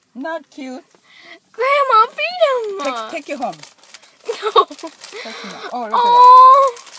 Not cute. Grandma, feed him. Take you home. No. Take him home. Oh, look at that. Oh.